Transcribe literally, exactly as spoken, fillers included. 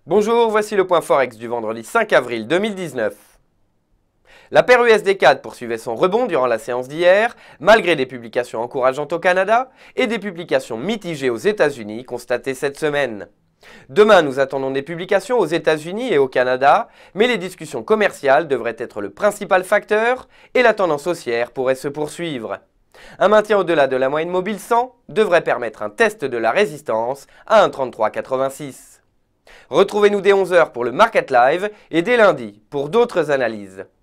Bonjour, voici le point Forex du vendredi cinq avril deux mille dix-neuf. La paire U S D quatre poursuivait son rebond durant la séance d'hier, malgré des publications encourageantes au Canada et des publications mitigées aux États-Unis constatées cette semaine. Demain, nous attendons des publications aux États-Unis et au Canada, mais les discussions commerciales devraient être le principal facteur et la tendance haussière pourrait se poursuivre. Un maintien au-delà de la moyenne mobile cent devrait permettre un test de la résistance à un trente-trois quatre-vingt-six. Retrouvez-nous dès onze heures pour le Market Live et dès lundi pour d'autres analyses.